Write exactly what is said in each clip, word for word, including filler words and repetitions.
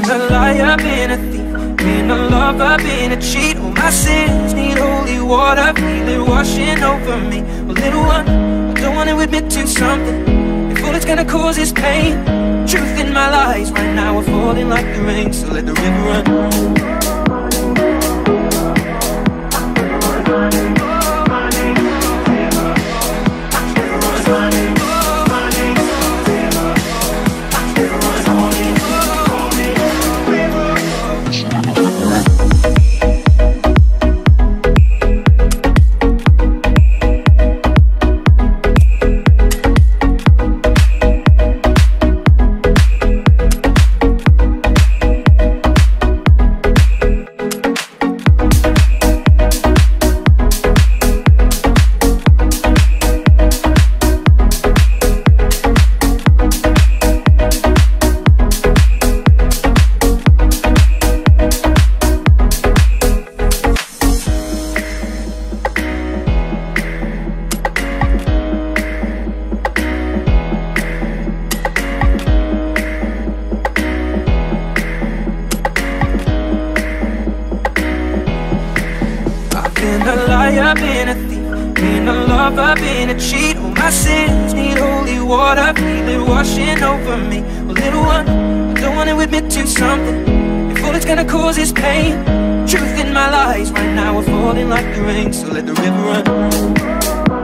been a liar, been a thief, been a lover, been a cheat. All my sins need holy water, feel it washing over me. Well, little one, I don't want to admit to something. If all it's gonna cause is pain, truth in my lies right now are falling like the rain. So let the river run. Been a liar, been a thief, been a lover, been a cheat. All my sins need holy water, feel it washing over me. Well, little one, I don't want to admit to something. If all it's gonna cause is pain, truth in my lies right now are falling like the rain. So let the river run.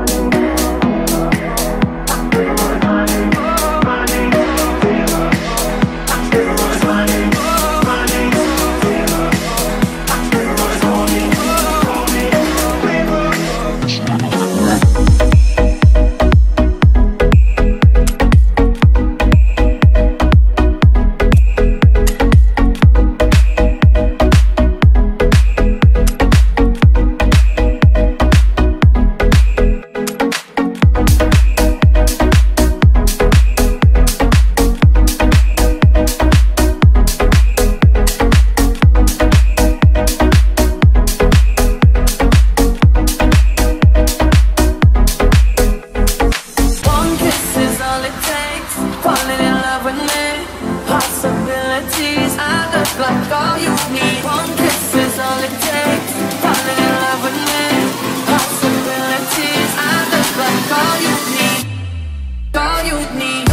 Like all you need, one kiss is all it takes. Falling in love with me, possibilities. I look like all you need, all you need.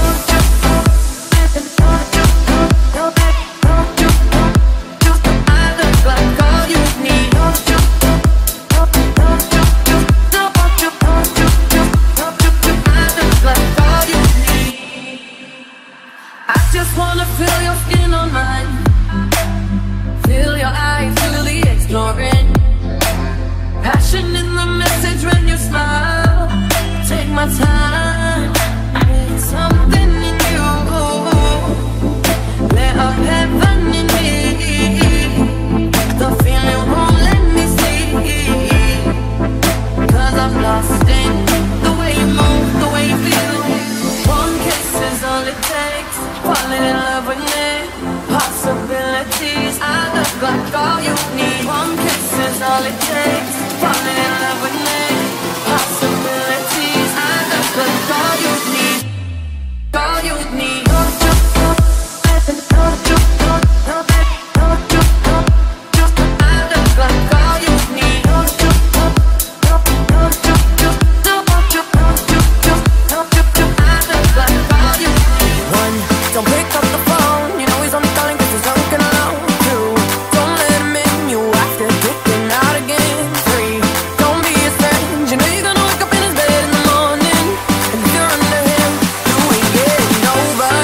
I look like all you need. I look like all you need. I just wanna feel your skin on mine. Feel your eyes, feel the exploring. Passion in the message when you smile. Take my time, there's something in you. Let up heaven in me. The feeling won't let me sleep, 'cause I'm lost in the way you move, the way you feel. One kiss is all it takes. Falling in love with me, possibilities. I look like all you need. One kiss is all it takes. Falling in love with me, possibilities. I look like all you need, all you need. Over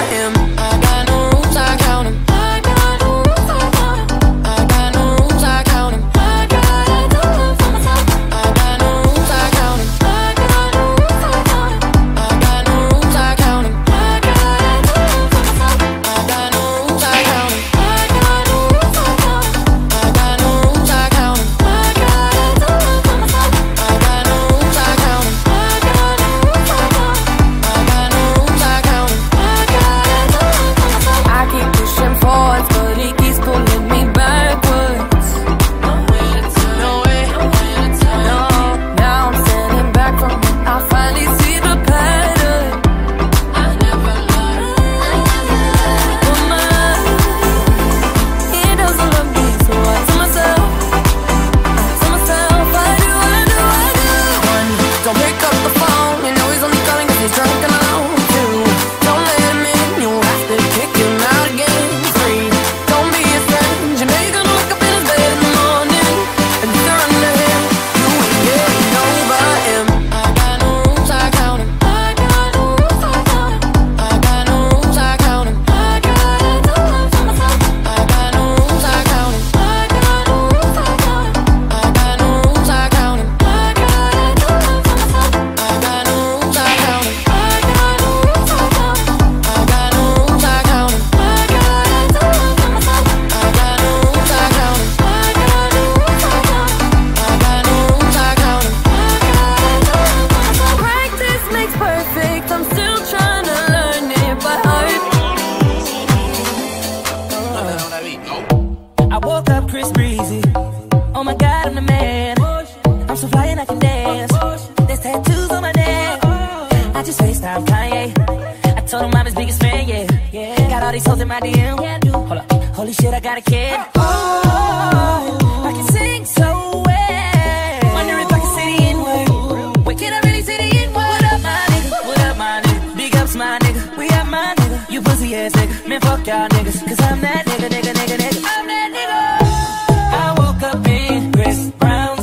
crazy. Oh my God, I'm the man. I'm so fly and I can dance. There's tattoos on my neck. I just FaceTime Kanye. I told him I'm his biggest fan, yeah. yeah. Got all these hoes in my D M. Hold up, holy shit, I got a kid. Oh, I can sing so well. Wonder if I can say the N-word. Wait, can I really say the N-word? What up, my nigga? What up, my nigga? Big ups, my nigga. We up, my nigga. You pussy ass nigga. Man, fuck y'all niggas. Cause I'm that nigga, nigga, nigga, nigga. I'm that nigga. I woke up in Chris Brown's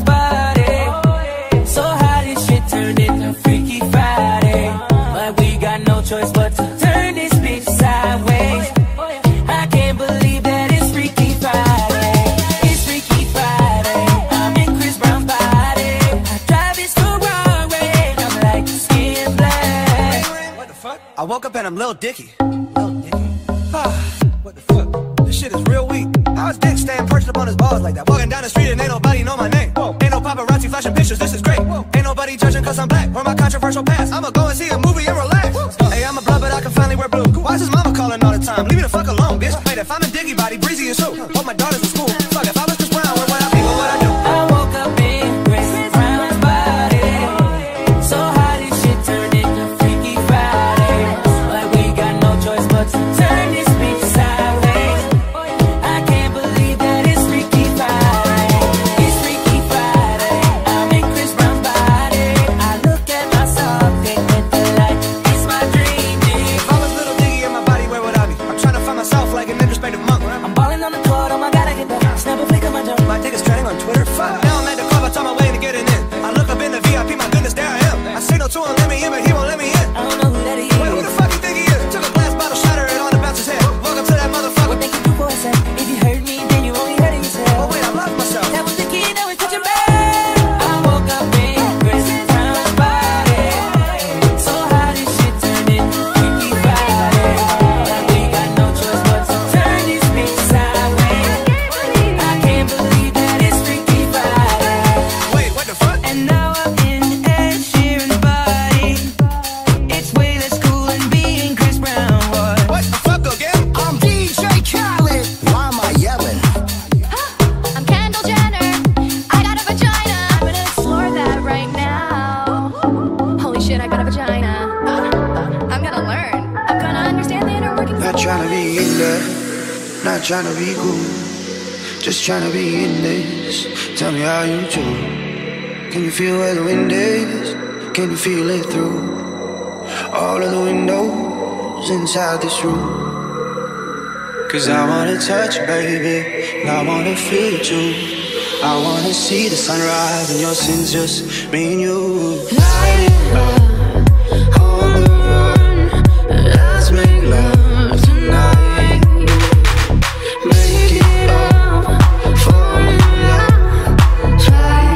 body. So how this shit turned into Freaky Friday. But we got no choice but to turn this bitch sideways. I can't believe that it's Freaky Friday. It's Freaky Friday. I'm in Chris Brown's body. I drive this Ferrari. I'm like skin black. What the fuck? I woke up and I'm Lil Dicky. Lil Dicky. What the fuck? This shit is real weak. How's Dick staying perched up on his balls like that? Walking down the street and ain't nobody know my name. Whoa. Ain't no paparazzi flashing pictures, this is great. Whoa. Ain't nobody judging cause I'm black or my controversial past. I'ma go and see a movie and relax. Whoa. Hey, I'm a blood but I can finally wear blue. Why is his mama calling all the time? Leave me the fuck alone, bitch. Wait, if I'm in Diggy body, Breezy is who? Hope my daughter's in school. Fuck, if I was Chris Brown, where would I be? What would I do? I woke up in Chris Brown's body. So how this shit turned into Freaky Friday. Like we got no choice but to turn this bitch sideways. I can't believe that it's Freaky Friday. It's Freaky Friday. I'm in Chris Brown's body. I look at myself, think with the light. It's my dream, dude. If I was Lil Diggy in my body, where would I be? I'm trying to find myself like an introspective monk. I'm balling on the court, oh my God, I get the snap a flick of my jump. My dick is trending on Twitter. Fuck. Now I'm at the club, I talk my way to getting in. I look up in the V I P, my goodness, there I am. I signal to him, let me in, but he won't let me in. I don't know who that is. Wait, who the fuck you think he is? Took a glass bottle, shattered it on the bouncer's head. Welcome to that motherfucker. What they can do for us, eh? If you hurt me, then you only hurting yourself. Oh wait, I love myself. That was the key, now it's touching back. I woke up in Chris Brown's body. So how this shit turned into Freaky Friday. Like we got no choice but to turn this bitch sideways. I can't believe that it's Freaky Friday. Wait, what the fuck? And now I'm in Ed Sheeran's body. It's way less cool than being Chris Brown was. What the fuck again? I'm D J Khaled. Why am I yelling? I'm Kendall Jenner. I got a vagina. I'm gonna explore that right now. Holy shit, I got a vagina. Uh, I'm gonna learn. I'm gonna understand the inner workings. Not trying to be in there, not trying to be cool, just trying to be in this. Tell me how you do. Can you feel where the wind is? Can you feel it through all of the windows inside this room? Cause I wanna touch you, baby, and I wanna feel you too. I wanna see the sunrise and your sins, just me and you. Light it up, on the run, let's make love tonight. Make it up, fall in love twice.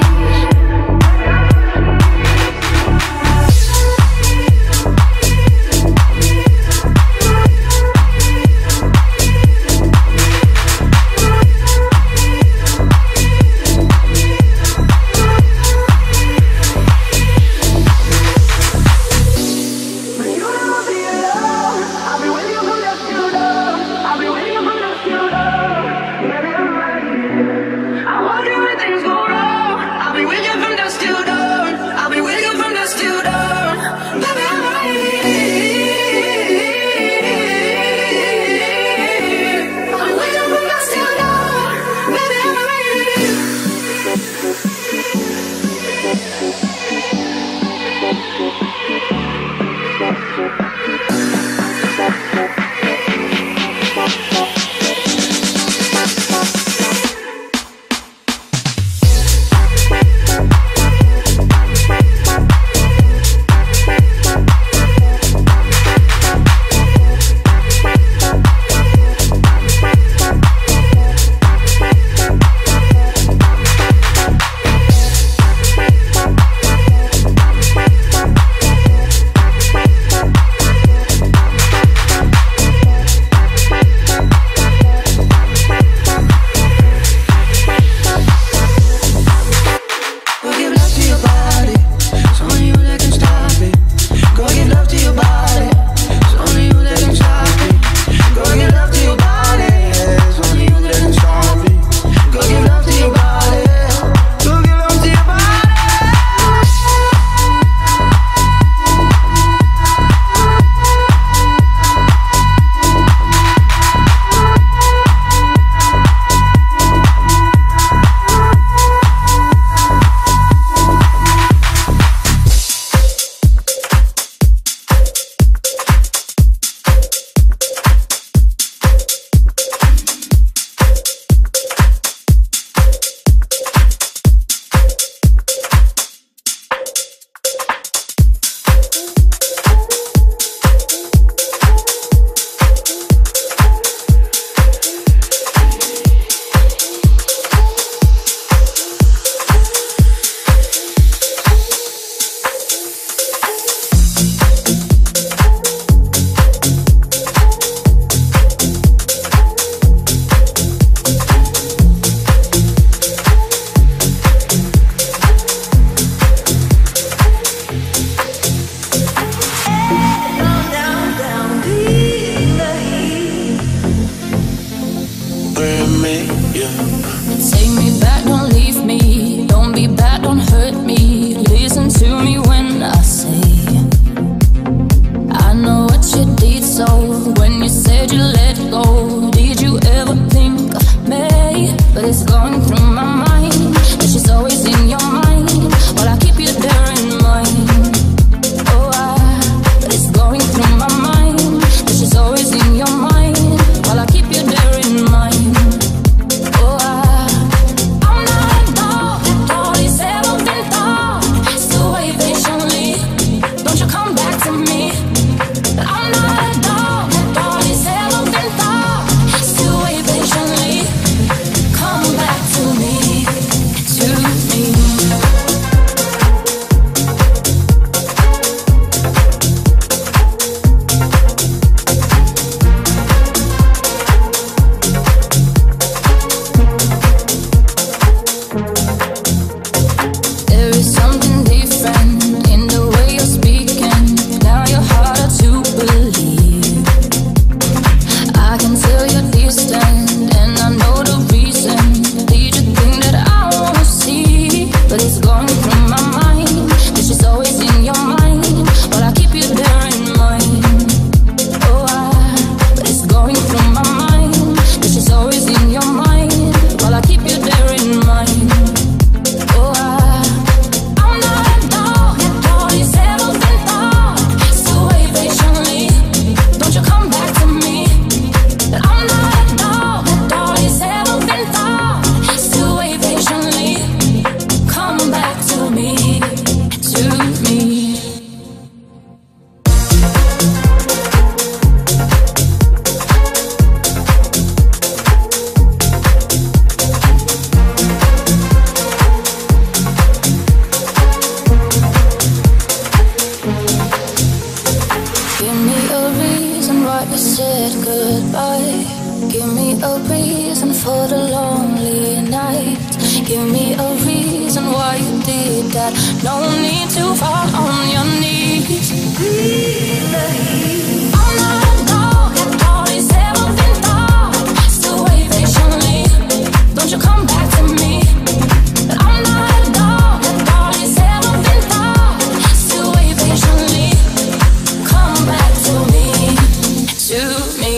a reason for the lonely nights. Give me a reason why you did that. No need to fall on your knees. Feel the heat. I'm not alone at all these seventeen thoughts. Still wait patiently. Don't you come back to me. But I'm not alone at all these seventeen thoughts. Still wait patiently. Come back to me, to me.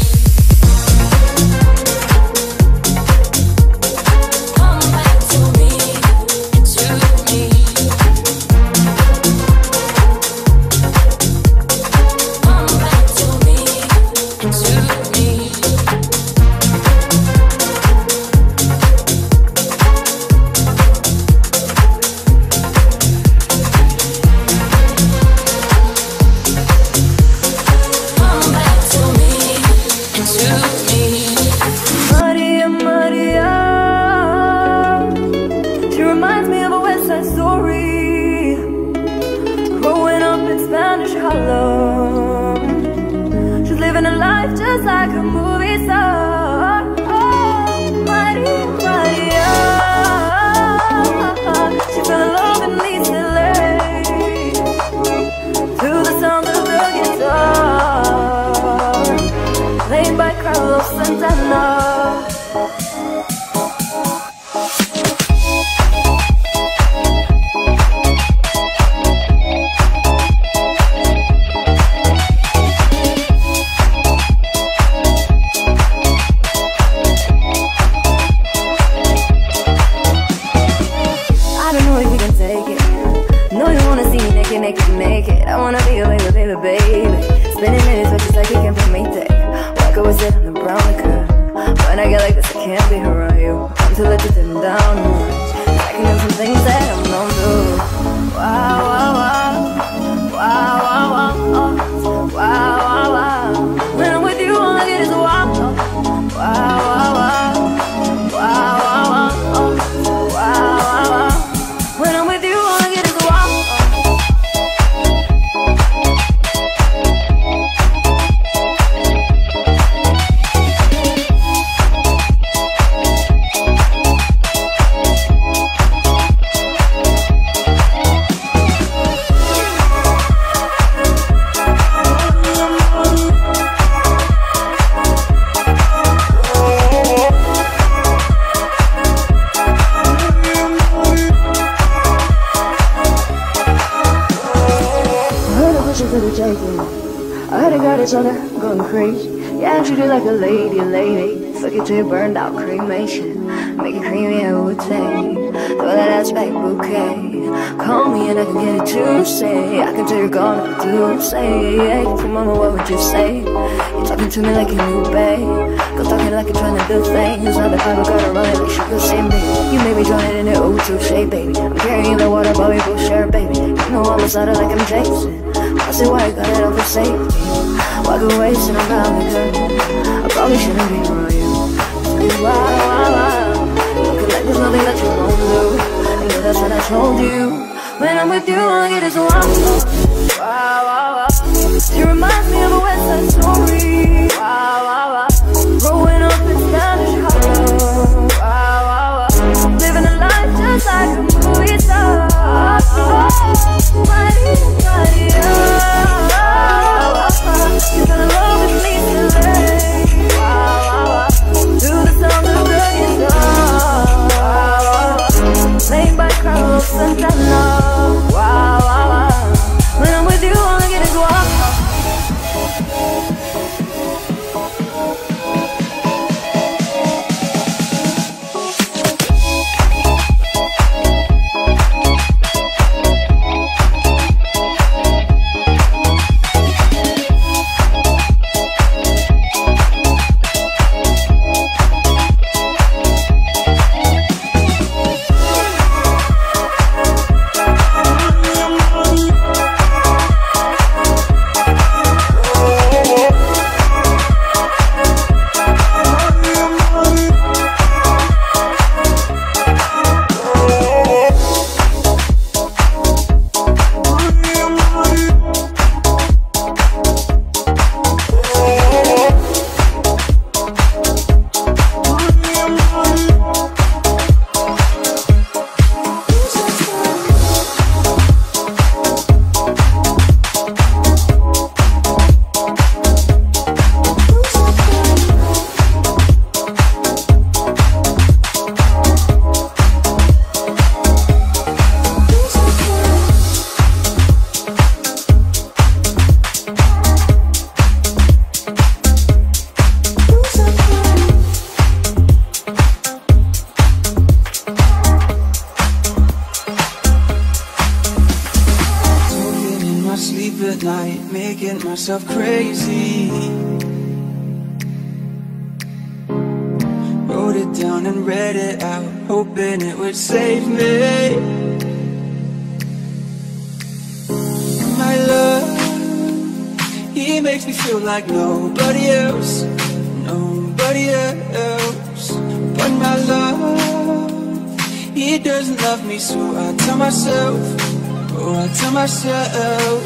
Just like a movie star. Oh, Maria, Maria. She fell in love in East L A to the sound of the guitar played by Carlos Santana. Naked, I wanna be your baby, baby, baby. Spinning minutes, but just like you can put me thick. Walk away, sit on the brown liquor. When I get like this, I can't be around you. I'm too late to dim down. I can do some things that I'm known to. Wow, wow, wow. Wow, wow, wow. Oh. Wow, wow, wow. When I'm with you, all I get is a wow. Wow, wow, wow. Wow, wow, wow. Oh. Wow, wow, wow. When I'm with you, all I get is a wow. I heard I got each other going crazy. Yeah, I treat you like a lady, a lady. Fuck it till you burned out, cremation. Make it creamy, I would say. Throw that ass back bouquet. Call me and I can get it to say. I can tell you're gone if you do say. Hey, so mama, what would you say? You're talking to me like you knew, babe. Go talking like you're trying to do things. Now the Bible gotta run it like sugar, same baby. You made me drown it in the O two shade, baby. I'm carrying the water, but we both share, baby. You know I'm beside her like I'm Jason. I say why I got it all for safety. Walk away, sit around with her. I probably shouldn't be around you. Say wow, wow, wow. Looking like there's nothing that you won't do. And yeah, that's what I told you. When I'm with you, all I get is a wow, wow, wow, wow. She reminds me of a West Side Story. Wow, wow, wow. Growing up in Spanish Harlem. Wow, wow, wow. Living a life just like a movie star. Maria, Maria. You fell in love with me today. Wow, wow, wow. To the sound of the guitar played by Carlos Santana. Wow, wow, wow. When I'm with you, all I get is wow. making myself crazy. Wrote it down and read it out, hoping it would save me. My love, he makes me feel like nobody else, nobody else. But my love, he doesn't love me, so I tell myself, oh, I tell myself.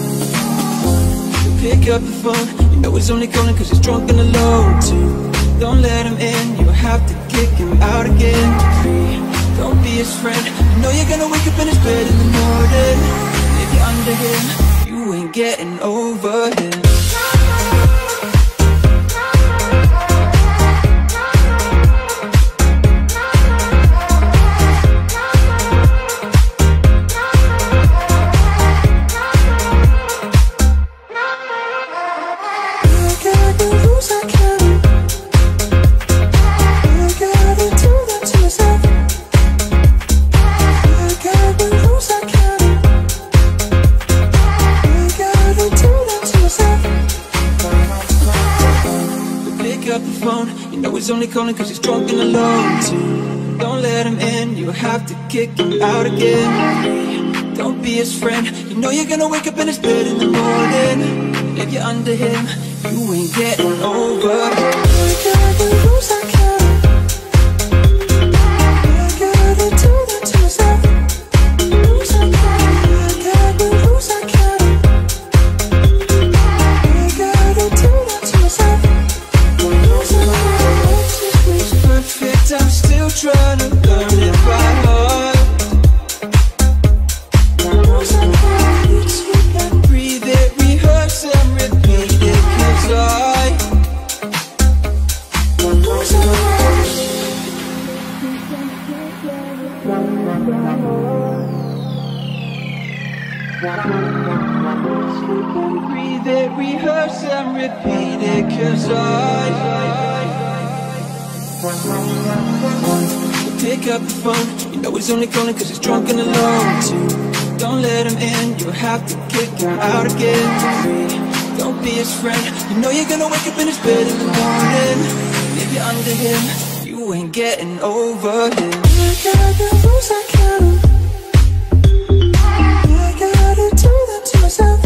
Pick up the phone, you know he's only calling cause he's drunk and alone too. Don't let him in, you'll have to kick him out again. Don't be his friend, you know you're gonna wake up in his bed in the morning. If you're under him, you ain't getting over him. He's only calling cause he's drunk and alone too. Don't let him in, you'll have to kick him out again. Don't be his friend, you know you're gonna wake up in his bed in the morning. If you're under him, you ain't getting over him. I gotta lose, I gotta, I gotta do that to myself. Lose, I gotta, I gotta lose, I gotta, I gotta do that to myself. Lose, I gotta. Perfect, I'm still trying to learn it by heart. Sleep and breathe it, rehearse and repeat it, cause I sleep and breathe it, rehearse and repeat it, cause I pick up the phone, you know he's only calling cause he's drunk and alone too. Don't let him in, you'll have to kick him out again. Don't be his friend, you know you're gonna wake up in his bed in the morning. If you're under him, you ain't getting over him. I gotta lose, I gotta, I gotta do that to myself.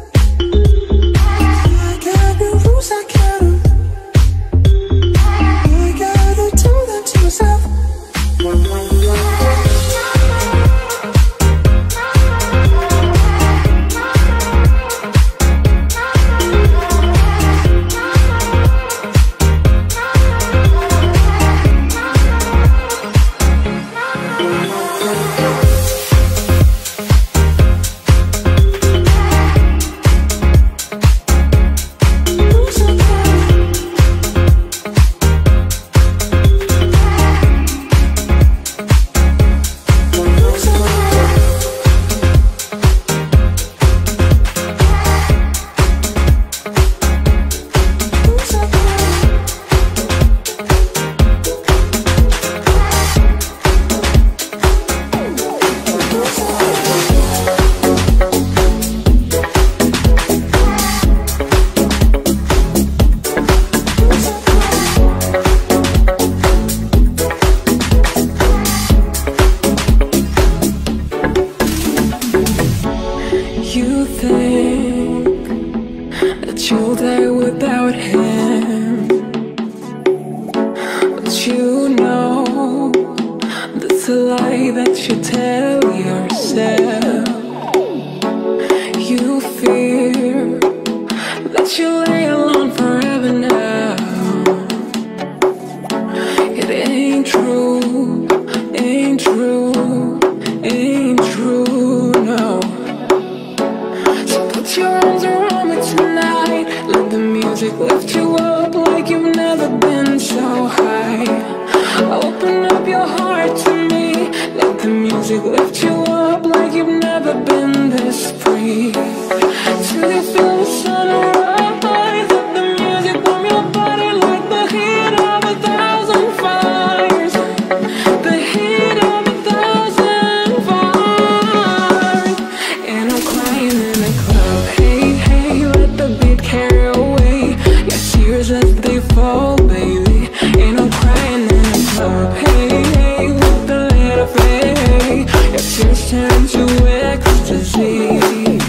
I gotta lose, I gotta, myself. Hey, hey, let fall, baby. Ain't no crying in the club. Hey, hey, with the letter F. Your tears turn to ecstasy.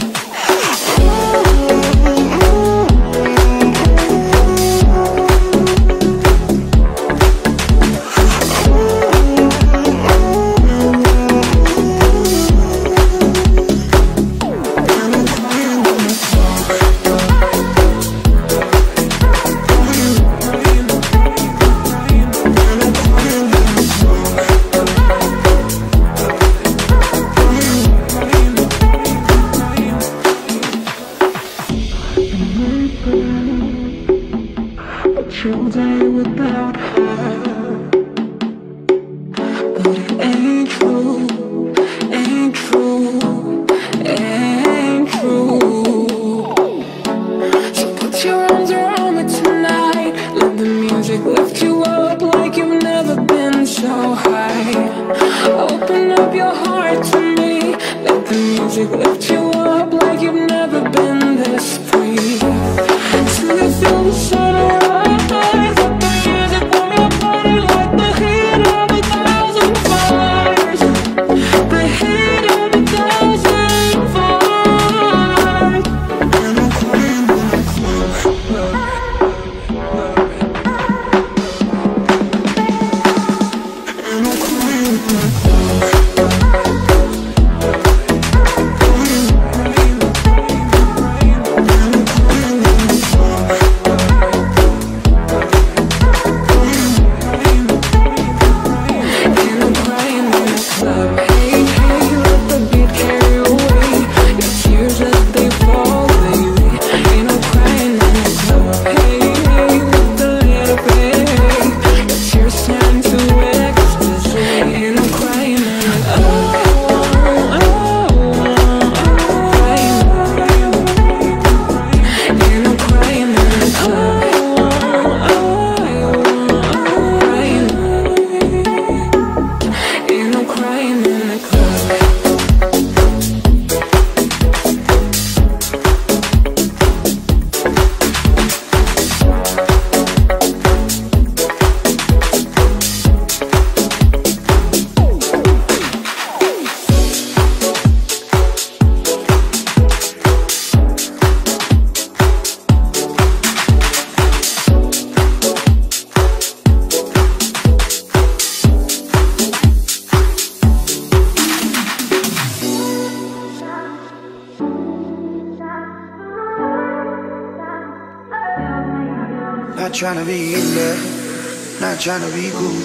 Not trying to be in there, not trying to be cool,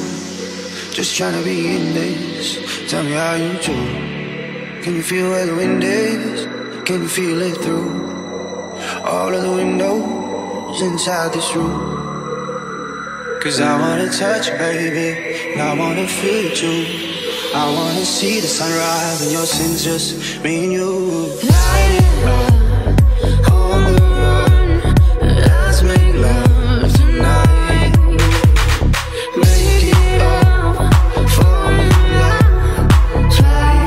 just trying to be in this. Tell me how you do. Can you feel where the wind is? Can you feel it through all of the windows inside this room? Cause I wanna touch you, baby, and I wanna feel you too. I wanna see the sunrise and your sins, just me and you. Light it up, on the run, let's make love tonight. Make it up, fall in love twice.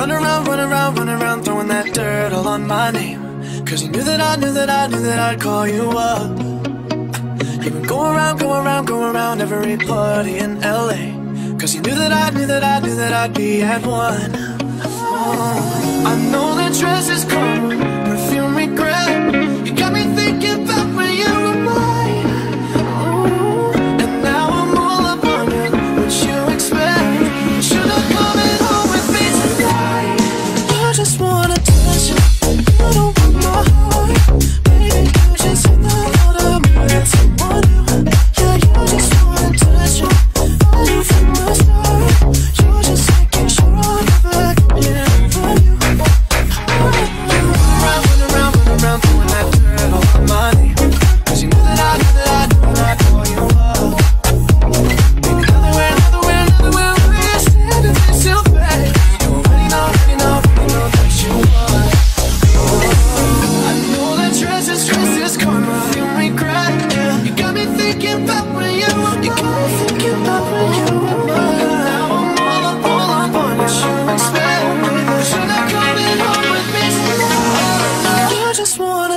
run around, run around, run around, throwing that dirt all on my name. Cause you knew that I knew that I knew that I'd call you up. You would go around, go around, go around every party in L A. Cause you knew that I knew that I knew that I'd be at one. Oh, I know that dress is cold, perfume regret. You got me thinking about when you were mine. Oh, and now I'm all up on you. What you expect? Should I come in home with me tonight? I just wanna touch you. You don't want my heart. Baby, you just hit the out of me. It's someone new. Yeah, you just wanna touch you. I knew from the start. You're just making sure I'm back. Yeah, for you. Run around, run around, run around, throwing that dirt all on my name. Cause you knew that I knew that I knew that I'd call you up. Baby, nowhere, nowhere, nowhere, where you're standing, they still bad. You already know, already know, already know that you are. I know that dress is, dress is karma, you regret. Yeah. You got me thinking about when you were mine. You got me thinking about when you were mine. And now I'm all up, all up on what you expect. Should I come in home with me tonight? You just wanna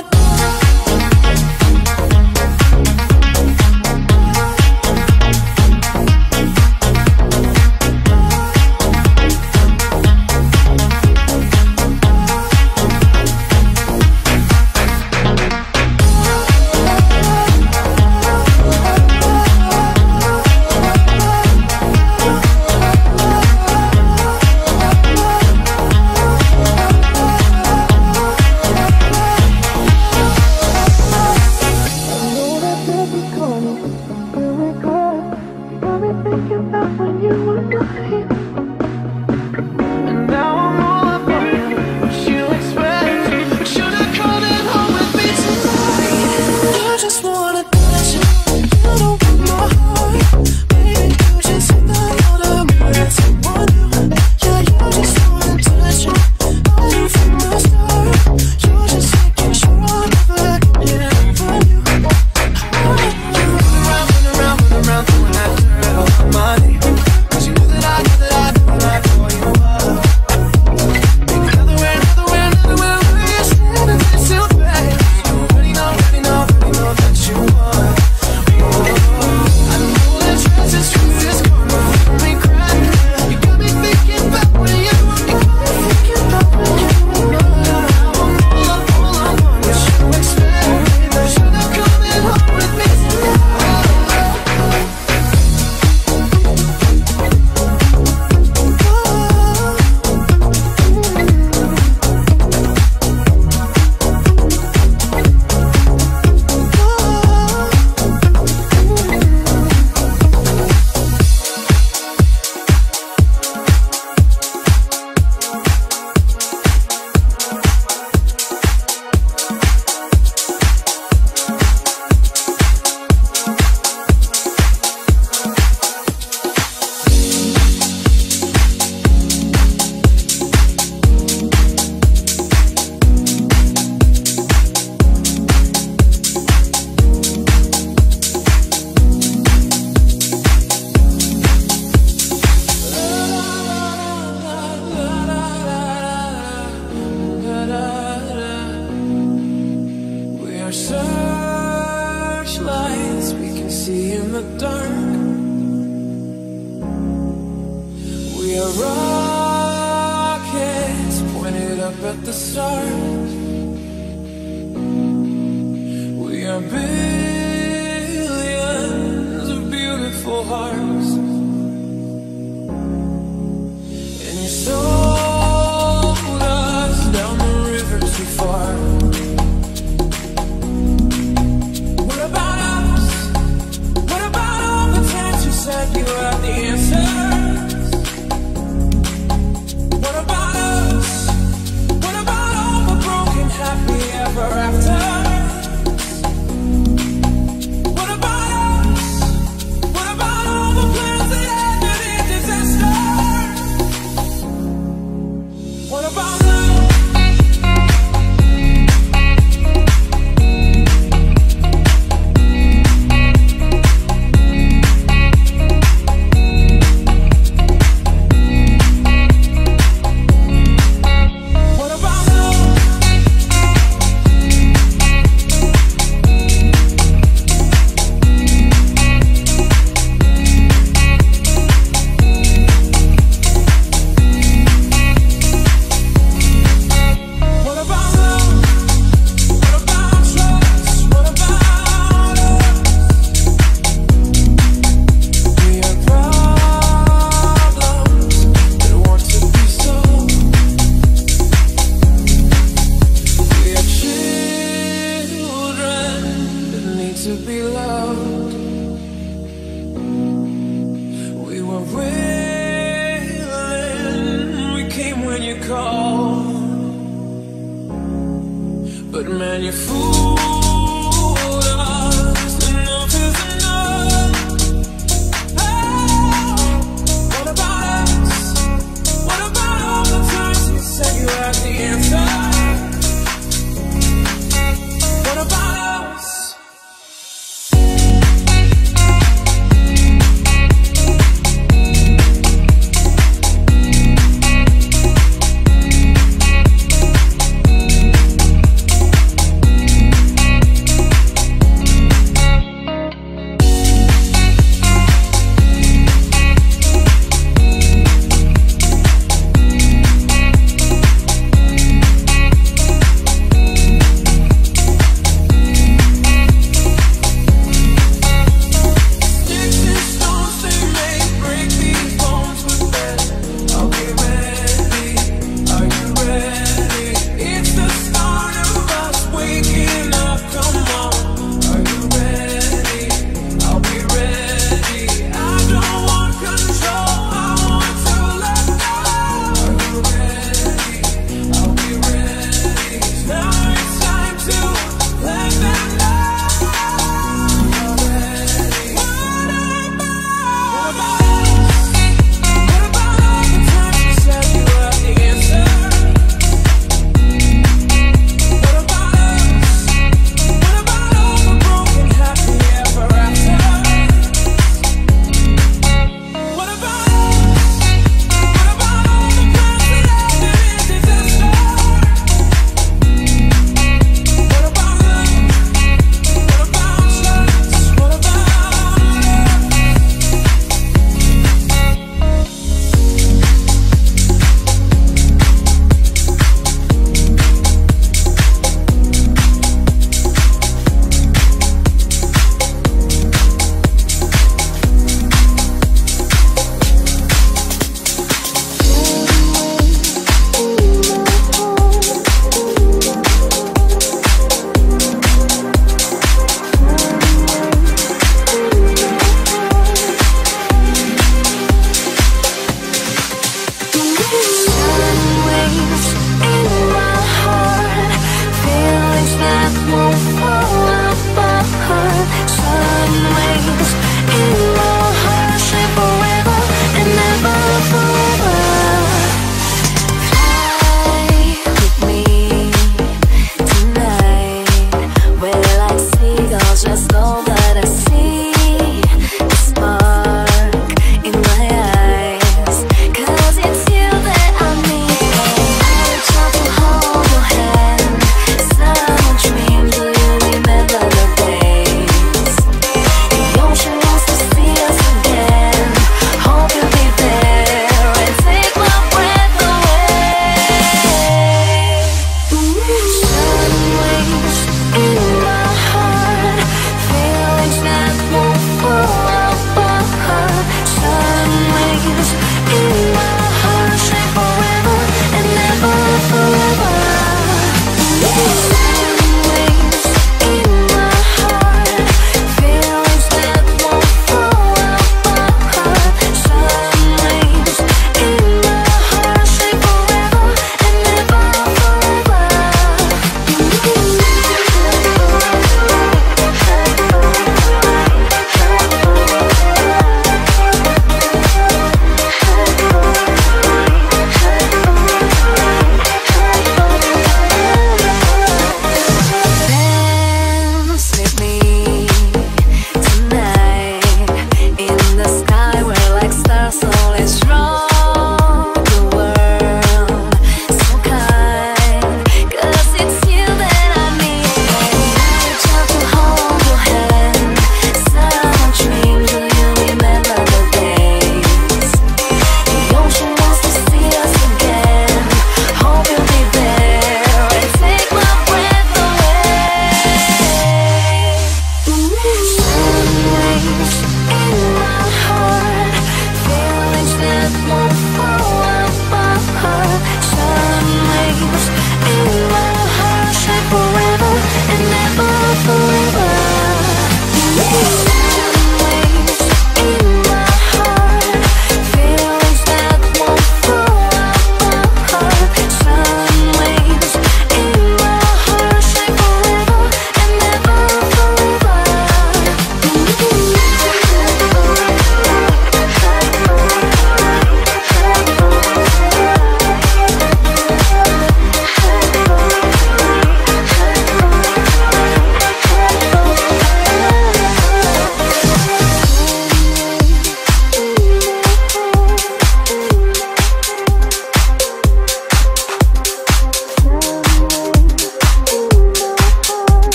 What about us? What about all the call. But man, you fooled us. Enough is enough. Oh, what about us? What about all the times you said you had the answer? What about us?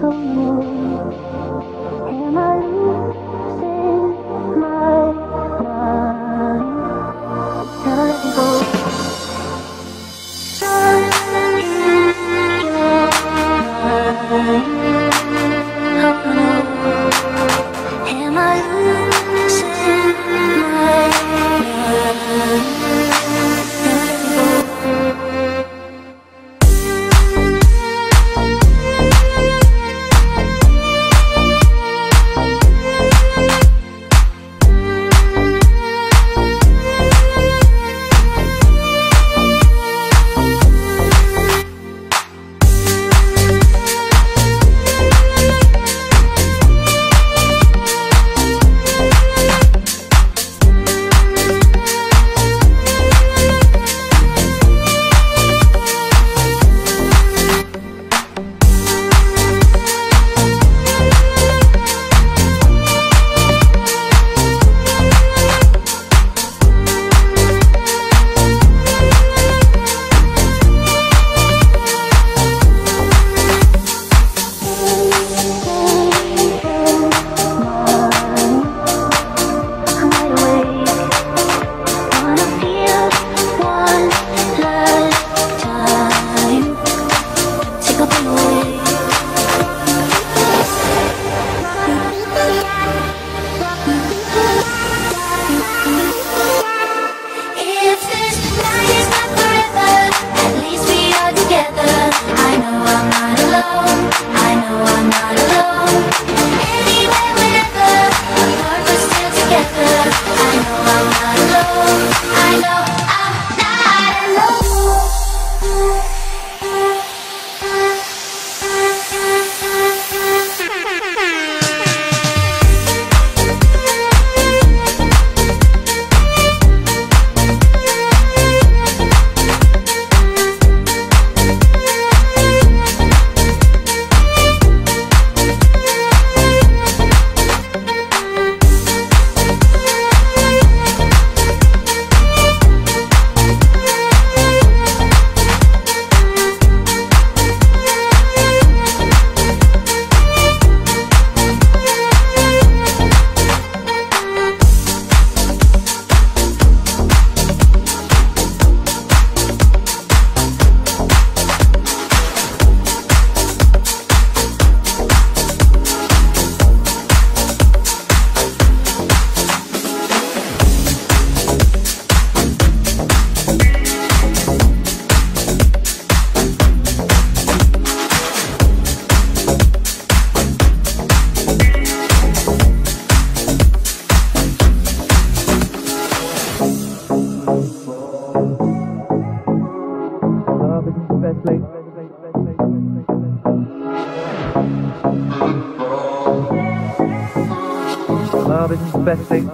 Love isn't the best place.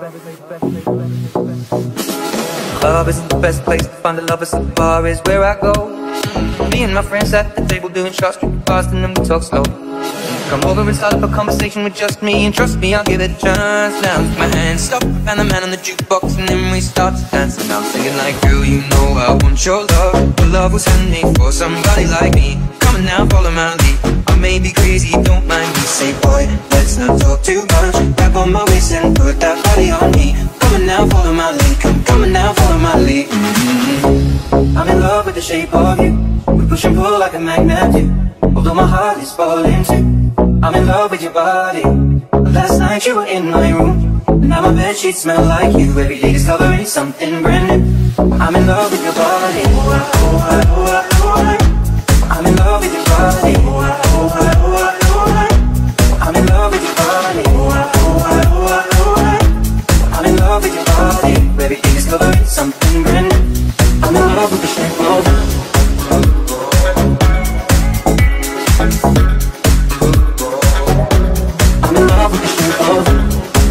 Love isn't the best place to find a lover, so the bar is where I go. Me and my friends at the table doing shots, drinking fast, and then we talk slow. Come over and start up a conversation with just me, and trust me, I'll give it a chance. Now take my hand, stop, and the man on the jukebox, and then we start to dance. And I'm singing like, girl, you know I want your love. Your love was handmade for somebody like me. Come on now, follow my lead. I may be crazy, don't mind me. Say, boy, let's not talk too much. Grab on my waist and put that body on me. Come on now, follow my lead. Come, come on now, follow my lead. Mm-hmm. I'm in love with the shape of you. We push and pull like a magnet do. Although my heart is falling too. I'm in love with your body. Last night you were in my room. Now my bedsheets smell like you. Every day discovering something brand new. I'm in love with your body. Oh, I, oh, I, oh, I, oh, I. I'm in love with your body. Oh, I, oh, I, oh, I, oh, I. I'm in love with your body. Oh, I, oh, I, oh, I, oh, I. I'm in love with your body. Every day discovering something brand new. I'm in love with the shape of you. I'm in love with the shape of you.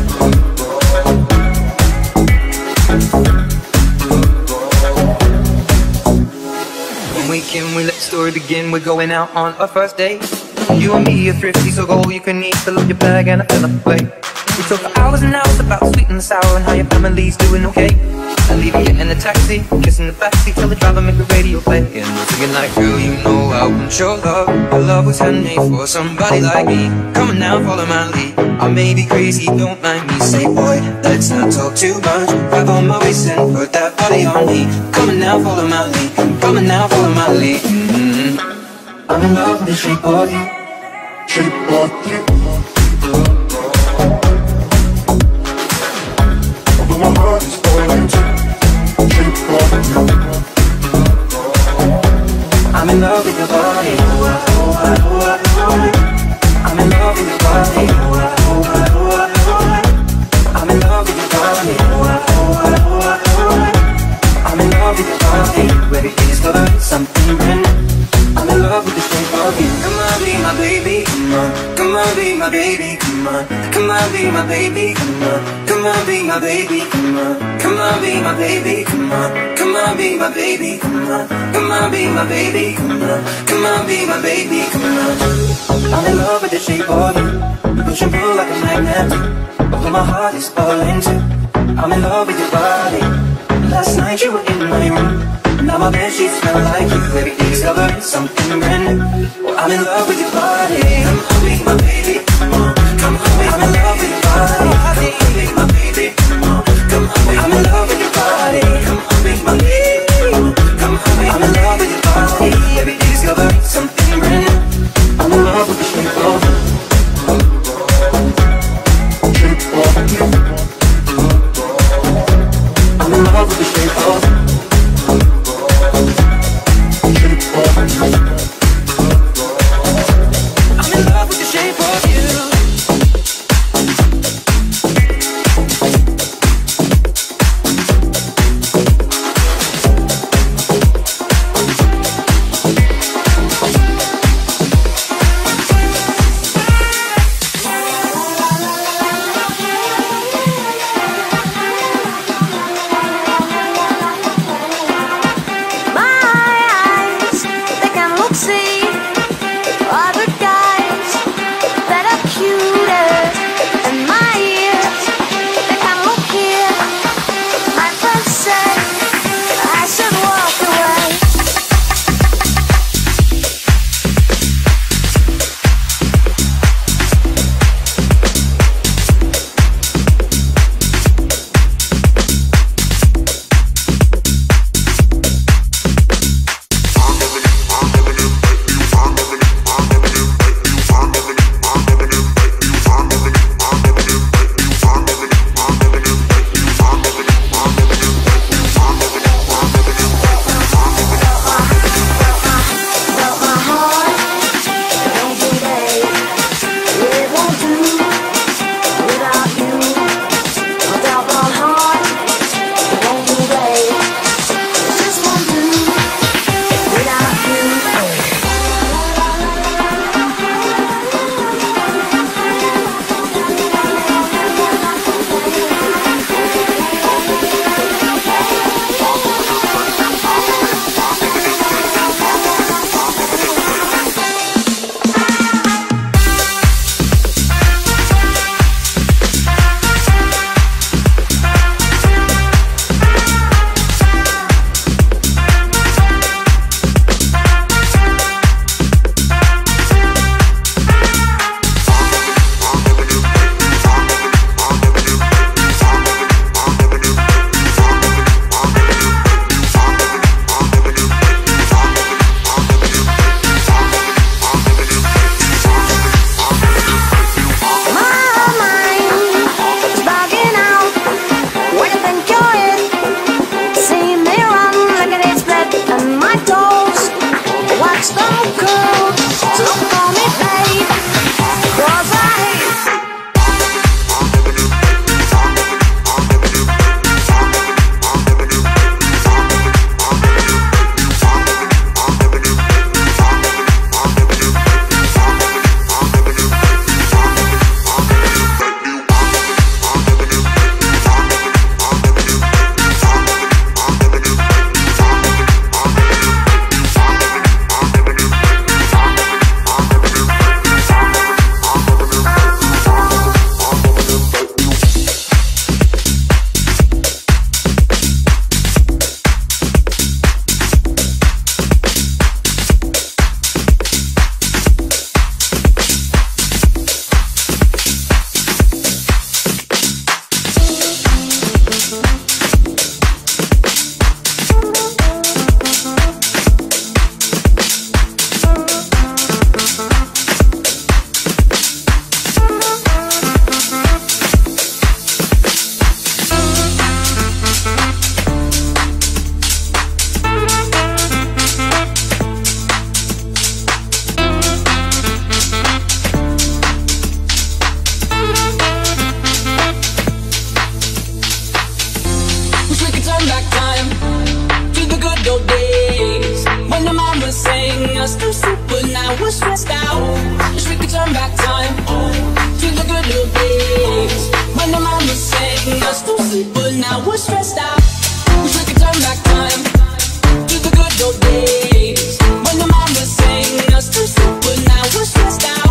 Weekend, we let the story begin. We're going out on our first date. You and me are thrifty, so go all you can eat. Fill up your bag and I fill up the plate. We talk for hours and hours about the sweet and the sour and how your family's doing okay. I leave you in the taxi, kissing the backseat, tell the driver make the radio play. And we're singing like, girl, you know I want your love. Your love was handmade for somebody like me. Come on now, follow my lead. I may be crazy, don't mind me. Say, boy, let's not talk too much. Grab on my waist and put that body on me. Come on now, follow my lead. Come on now, follow my lead. Mm-hmm. I'm in love with the shape of you. Shape of you. Although my heart is falling too. Shape of you. I'm in love with your body. Oh, I, oh, I, oh, I, oh, I. I'm in love with your body. Oh, I, oh, I, oh, I, oh, I. I'm in love with your body. Oh, I, oh, I, oh, I, oh, I. I'm in love with your body. Everything's covered in something brand new. I'm in love with the shape of you. Come on, be my baby, come on. Come on, be my baby, come on. Come on, be my baby, come on. Come on, be my baby, come on. Come on, be my baby, come on. Come on, be my baby, come on. Come on, be my baby, come on. Come on, be my baby, come on. I'm in love with the shape of you. You push and pull like a magnet. Although my heart is falling too. I'm in love with your body. Last night you were in my room. Now my bedsheets smell like you. Everything's covered in something brand new. Well, I'm in love with your body. Come on, be my baby. Come on, come on, be I'm in love with your body. Come on, be my baby. Come on, come on, be I'm in love with your body. Come on, be my baby. Come on, be I'm in love with your body. Everything's covered in something brand new. I'm in love with the shape of you. Shape of you. I'm in love with the shape of you. I'm in love with the shape of you. now. Wish we could turn back time to the good old days when the mama sang us to sleep, but now we're stressed out. Wish we could turn back time to the good old days when the mama sang us to sleep, but now we're stressed out.